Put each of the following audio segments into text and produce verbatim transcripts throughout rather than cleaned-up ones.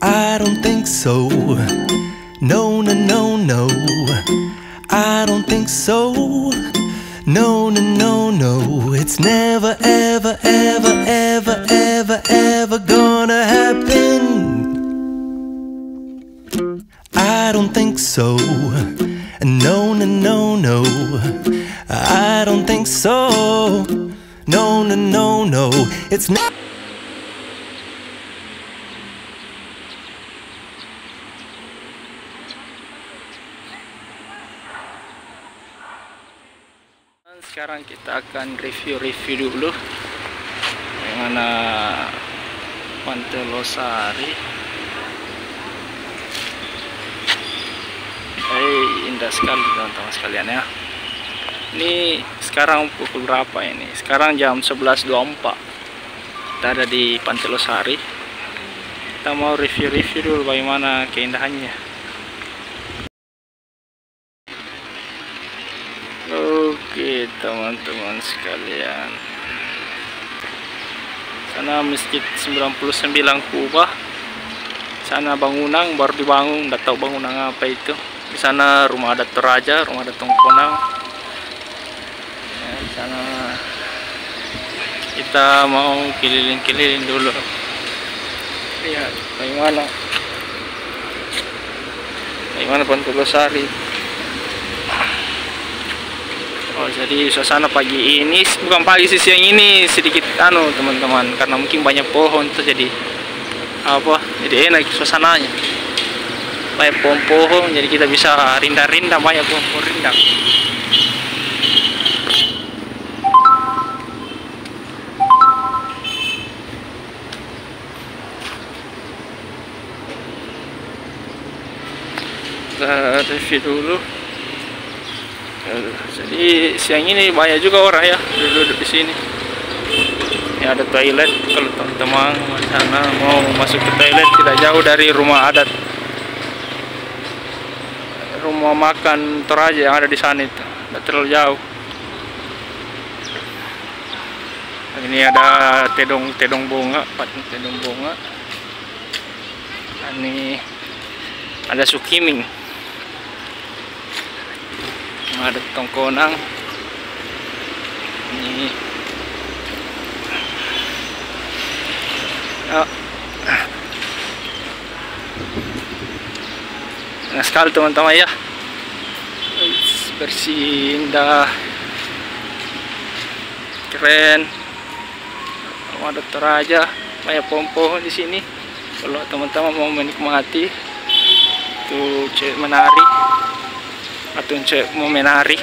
I don't think so. No, no, no, no. I don't think so. No, no, no, no. It's never, ever, ever, ever, ever, ever gonna happen. I don't think so. No, no, no, no. I don't think so. No, no, no, no. It's not. Sekarang kita akan review-review dulu bagaimana Pantai Losari. Hey, indah sekali teman-teman sekalian ya. Ini sekarang pukul berapa ini? Sekarang jam sebelas dua puluh empat. Kita ada di Pantai Losari. Kita mau review-review dulu bagaimana keindahannya. Oke teman-teman sekalian, sana Masjid sembilan puluh sembilan kubah, sana bangunan baru dibangun, nggak tahu bangunan apa itu. Di sana rumah adat Toraja, rumah adat Tongkonang. Ya, di sana kita mau keliling-keliling dulu, lihat bagaimana bagaimana Pantai Losari. Oh, jadi suasana pagi ini, bukan pagi sih, siang ini sedikit anu teman-teman, karena mungkin banyak pohon tuh, jadi apa, jadi enak suasananya, banyak pohon-pohon, jadi kita bisa rindang-rindang, banyak pohon-pohon rindang. Kita review dulu. Jadi siang ini banyak juga orang ya duduk di sini. Ini ada toilet kalau teman-teman sana mau masuk ke toilet, tidak jauh dari rumah adat, rumah makan Toraja yang ada di sana itu, tidak terlalu jauh. Ini ada tedong tedong bunga, patung tedong bunga. Ini ada Sukiming, ada Tongkonang. Ini oh. Enak sekali teman-teman ya, bersih, indah, keren. Ada Toraja, banyak pohon-pohon di sini. Kalau teman-teman mau menikmati tuh cewek menari atau cewek mau menari.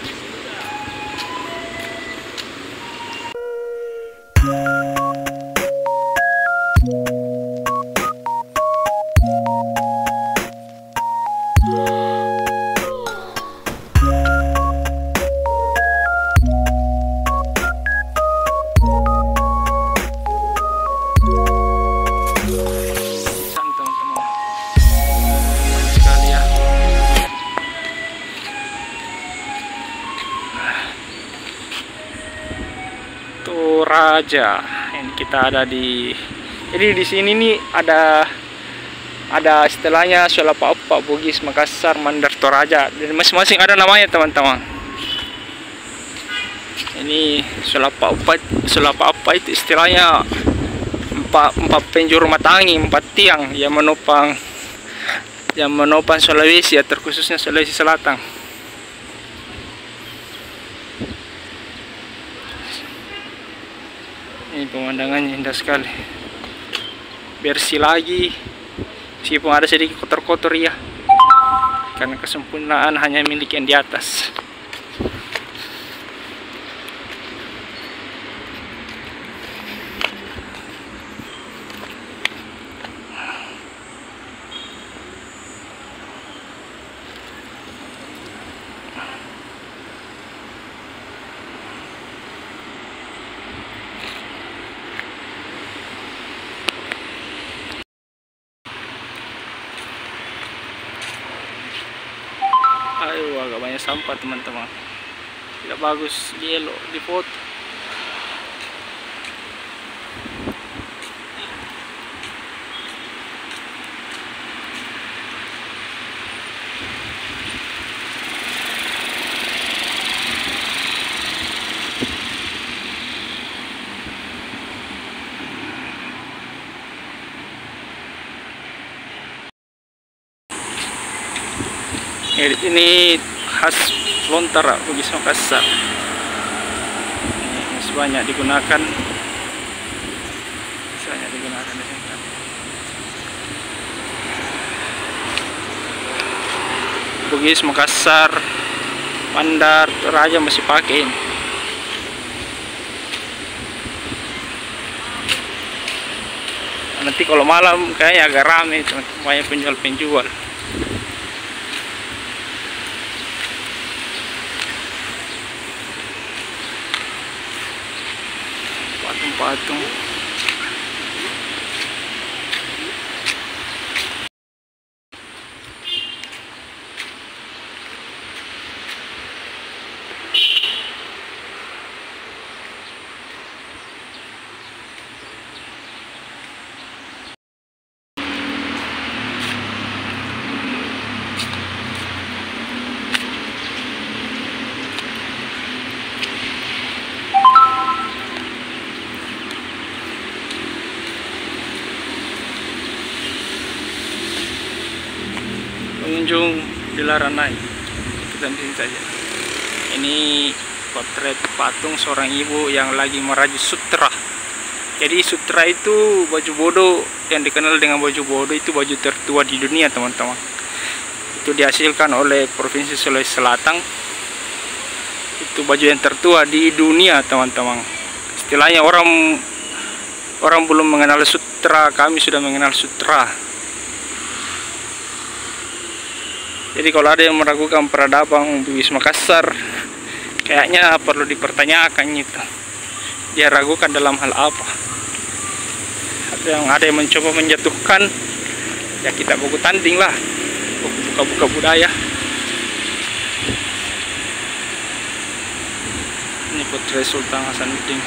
Toraja. Ini kita ada di, jadi di sini nih ada ada istilahnya Sulapapa, Bugis, Makassar, Mandar, Toraja. Dan masing-masing ada namanya teman-teman. Ini Sulapapa, Sulapapa itu istilahnya empat, empat penjuru matangi, empat tiang yang menopang yang menopang Sulawesi, ya terkhususnya Sulawesi Selatan. Ini pemandangannya indah sekali, bersih lagi, meskipun ada sedikit kotor-kotor ya, karena kesempurnaan hanya milik yang di atas. Ayo, agak banyak sampah teman-teman, tidak bagus di elok di foto. Ini khas Lontara Bugis Makassar. Ini masih banyak digunakan. Masih banyak digunakan di sini. Bugis Makassar, Mandar, Toraja masih pakai ini. Nanti kalau malam kayaknya agak rame, banyak penjual-penjual. Patung-patung. Pengunjung dilarang naik, kita di sini saja. Ini potret patung seorang ibu yang lagi merajut sutra. Jadi sutra itu baju bodo yang dikenal dengan baju bodo, itu baju tertua di dunia teman-teman. Itu dihasilkan oleh Provinsi Sulawesi Selatan. Itu baju yang tertua di dunia teman-teman. Istilahnya orang orang belum mengenal sutra, kami sudah mengenal sutra. Jadi kalau ada yang meragukan peradaban Bugis Makassar, kayaknya perlu dipertanyakan itu. Dia ragukan dalam hal apa? Atau yang ada yang mencoba menjatuhkan, ya kita buku tanding lah, buka-buka budaya. Ini potret Sultan Hasanuddin.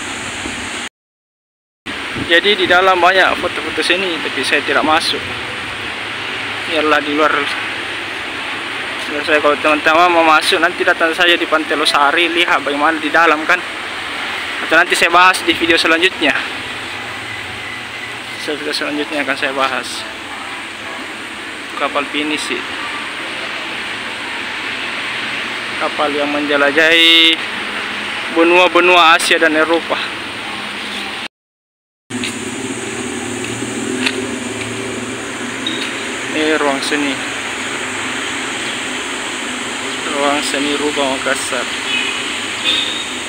Jadi di dalam banyak foto-foto sini, tapi saya tidak masuk. Biarlah di luar. Saya kalau teman-teman mau masuk, nanti datang saja di Pantai Losari, lihat bagaimana di dalam kan. Atau nanti saya bahas di video selanjutnya. Video selanjutnya akan saya bahas kapal pinisi, kapal yang menjelajahi benua-benua Asia dan Eropa. Ini ruang seni. Ruang seni Rubah Makassar.